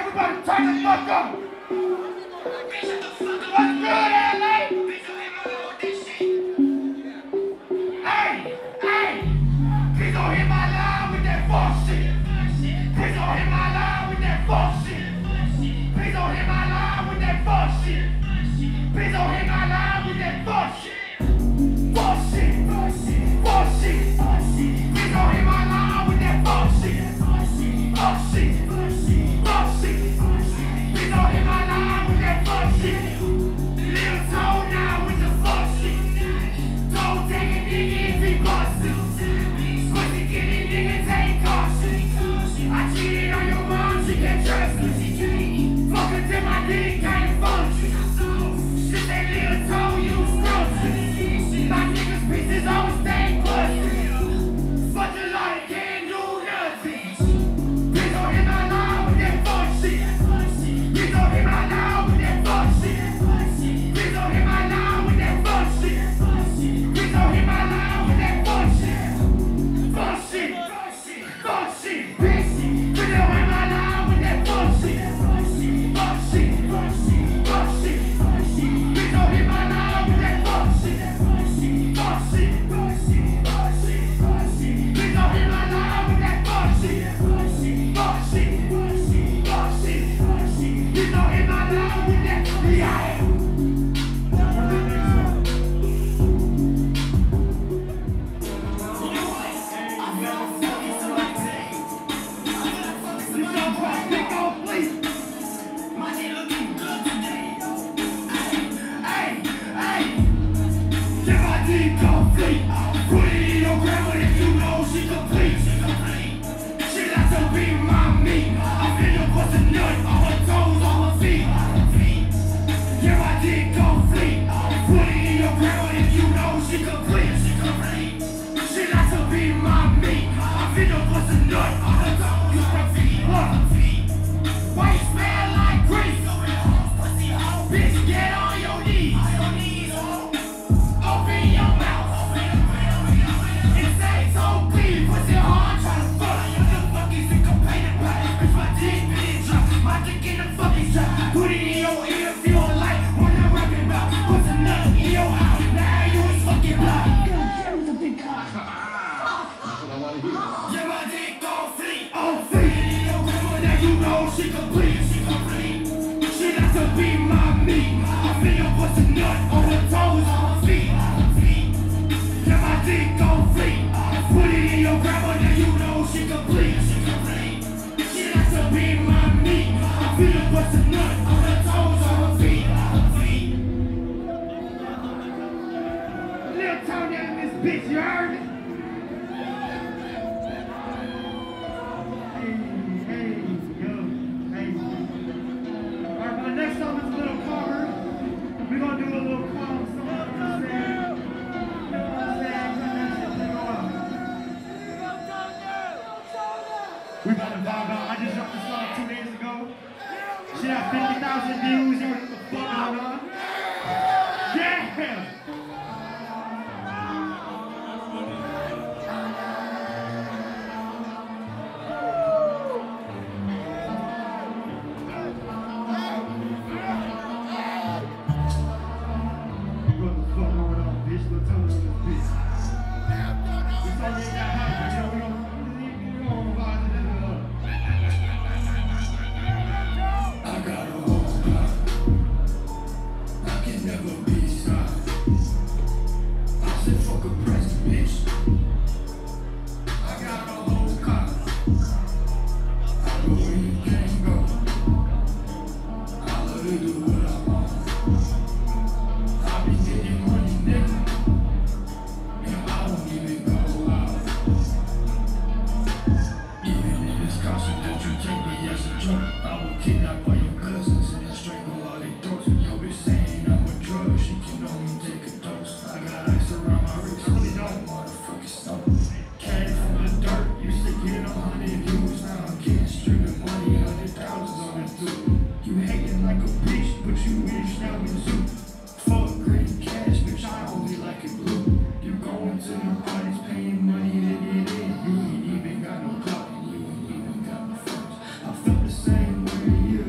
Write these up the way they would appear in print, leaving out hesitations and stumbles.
Everybody turn the fuck up. What's good, LA? Hey, hey. Please don't hit my line with that fuck shit. Please don't hit my line with that fuck shit. Please don't hit my line with that fuck shit. Please don't hit my line with that fuck shit. Fuck shit. Fuck shit. Please don't hit my line with that fuck shit. Fuck shit. Fuck shit. Please don't hit my line with that fuck shit. Lil Toenail with the fuck shit. Don't take a nigga if he busted. Pussy getting niggas ain't caution. I cheated on your mom, she can't trust me. Fuck her till my dick can't function. Shit that Lil Toe you scrumption. My niggas pieces always stay busted. Fuck the lot of can't do nothing. Please don't hit my line with that fuck shit. Please don't hit my line with that fuck shit. Please don't hit my line with that fuck shit. Please don't hit my line with that fuck shit. Fuck shit. Fuck shit. Bitch. Please don't hit my line with that fuck shit. Fuck shit. Fuck shit. Please don't hit my line with that fuck shit. Fuck shit. Please don't hit my line with that fuck shit. Fuck shit. Please don't hit my line with that. Yeah. Fleek. Put it in your grandma if you know she complete. She like to be my meat. I finna bust a nut on her toes, on her feet. Yeah, my dick gon' fleek. Put it in your grandma if you know she complete. She like to be my meat. I finna bust a nut on her toes, on her feet. Why you smell like grease? Bitch, get on your knees. Open your mouth. Put it in your ear if you don't like what I'm rapping about. Put some nut in your eye. Now you is fucking blind. That was a big cock. That's what I want to hear. Yeah, my dick gon' fleek. Oh, fleek. Put it in your grandma, now you know she complete. She like to be my meat. I finna put some nut on her toes, on her feet. Yeah, my dick gon' fleek. Put it in your grandma, now you know she complete. She like to be my meat. I finna put some nut on her toes, on her feet. Lil Toenail in this bitch, you heard me? Hey. Alright, my next song is a little calmer. We're gonna do a little calm song. You know what I'm saying? We about to vibe out. I just dropped this song 2 days ago. Shit had 50,000 views. You know what the fuck going on? Yeah! What the fuck going on, bitch? Lil Toenail this bitch. This song ain't that hot, but you know, we don't vibe it up. I got a whole clock. I can never be stopped. I said fuck a president, bitch. I got a whole clock. I go where you can't go. I'll let you do what I want. I be getting money, nigga. And I won't even go out. Even if it's caution that you take me as a joke, I will kidnap all your cousins and strangle all their throats. Yo, bitch saying I'm a drug, she can only take a dose. I got ice around my wrist, really don't motherfucking stop. Came from the dirt, used to get 100 views, now I'm getting streaming money, 100,000 on the dude. You hating like a bitch, but you wish now we zoo. Fuck green cash, bitch, I only like it blue. You going to the parties, paying money to get in. You ain't even got no clout, and you ain't even got no friends. I felt the same way you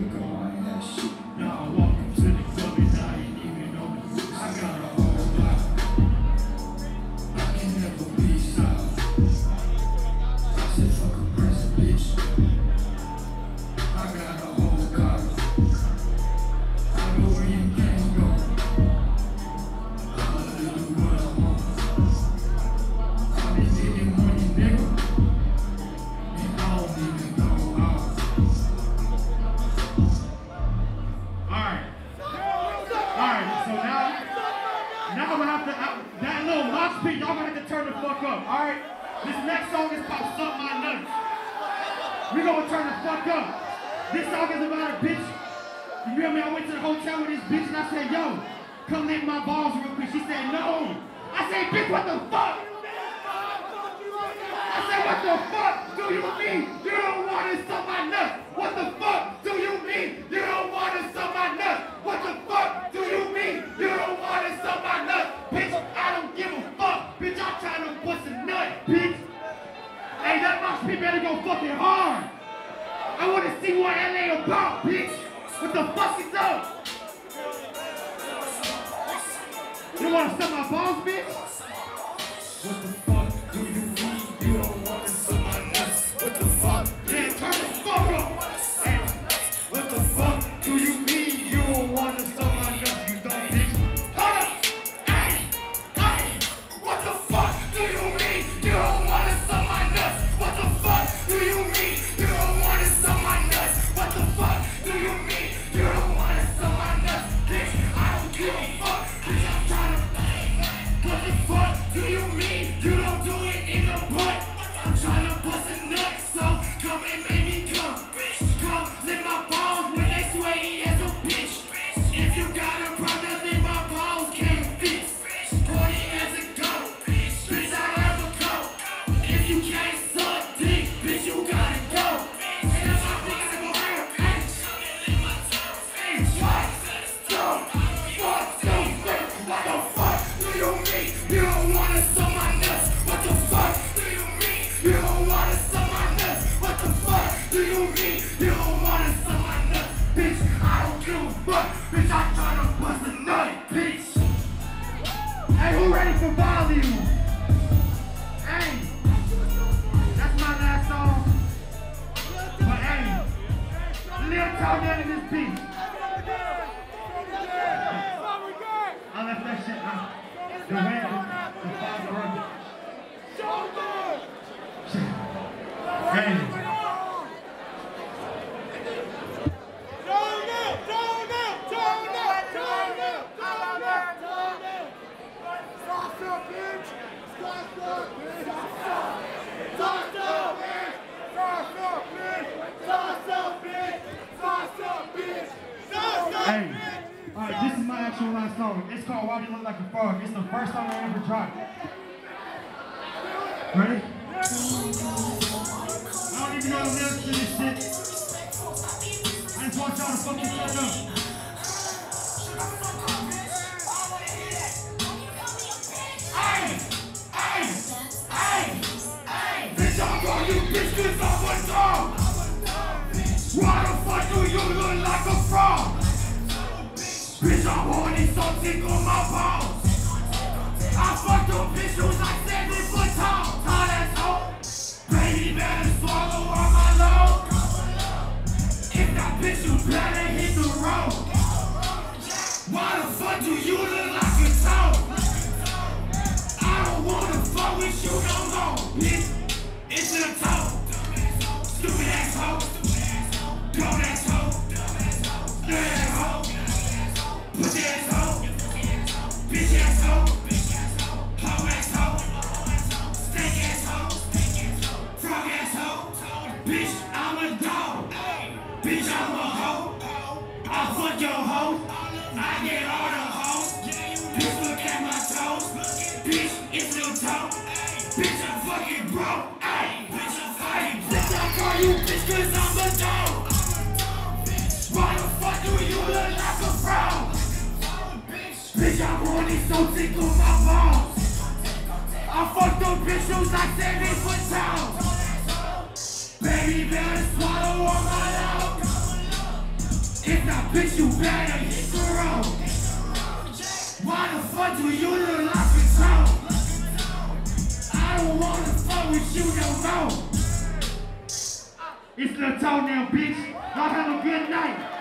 got the whole cover. I know where you can't go. I'll do what I want. I'll be getting money, nigga. And I don't even go out. Alright, so now I'm gonna have to, that little mosh pit, y'all gonna have to turn the fuck up, alright? This next song is called Suck My Nuts. We gonna turn the fuck up. This song is about a bitch. You hear me? I went to the hotel with this bitch and I said, yo, come lick my balls real quick. She said, no. I said, bitch, what the fuck? I said, what the fuck do you mean? You don't wanna suck my nuts. What the fuck do you mean? You don't wanna suck my nuts. What the fuck do you mean? You don't wanna suck my nuts. Bitch, I don't give a fuck. Bitch, I'm trying to bust a nut, bitch. Hey, that mosh pit better go fucking hard. I wanna see what LA about, bitch. What the fuck is up? You wanna suck my balls, bitch? What the fuck do you mean? You don't wanna suck my nuts. What the fuck? Yeah, turn the fuck up. Hey, what the fuck do you mean? You don't wanna suck my nuts, you dumb bitch. Hold up. Hey, hey, what the fuck do you mean? You don't wanna suck my nuts. What the fuck do you mean? You don't wanna suck my nuts. What the fuck do you mean? You don't wanna suck my nuts, bitch. I don't give a fuck, bitch. I'm trying to. What the fuck do you mean? You don't do it in the butt. I'm trying to bust a nut, so come and make me come. Come lick my balls when they sweaty as a bitch. If you got a problem, then my balls can't fix. 40 as a goat, bitch, I have a coat. If you can't suck dick, bitch, you gotta go. And if my niggas go here, hey, what? So, fuck, so, what the fuck do you mean? You don't wanna suck my nuts. What the fuck do you mean? You don't wanna suck my nuts. What the fuck do you mean? You don't wanna suck my nuts. Bitch, I don't give a fuck. Bitch, I'm trying to bust a nut, bitch. Hey, who ready for volume? Hey, that's my last song. But hey, Lil Toenail in this beat. I left that shit out. The red, the father of it. Hey. Hey, alright, this is my actual last song. It's called Why You Look Like a Frog. It's the first song I ever dropped. Ready? I don't even know the lyrics to this shit. I just want y'all to fucking shut up. Hey! Hey! Hey! Hey! Bitch, I'm going you bitch cause I'm a dog! Why the fuck do you look like a frog? Bitch, I'm horny, so tickle my balls. I fucked up bitch who's like 7 foot tall. Tall as hoe. Baby, better swallow all my load. If that bitch, you better hit the road. Why the fuck do you look like a toe? I don't wanna fuck with you no more, bitch. It's a toe. Stupid ass hoe. Dumb ass hoe. Stupid ass hoe. Pussy ass hoe. Bitch ass hoe. Hoe ass hoe. Steak ass hoe. Frog ass hoe. Bitch, I'm a dog. Bitch, I'm a hoe. I fuck your hoe. I get all the hoes. Bitch, look at my toes. Bitch, it's Lil Toe. Bitch, I'm fucking broke. Ay, bitch, I'm fighting. Bitch, I call you bitch cause I'm a dog. Why the fuck do you look like a frog? Bitch, I'm horny, so tickle my balls. I fucked up bitch who's like 7 foot tall. Baby, better swallow all my love. If not, bitch, you better hit the road. Why the fuck do you look like a toe? I don't wanna fuck with you no more. It's Lil Toenail, bitch. Y'all have a good night.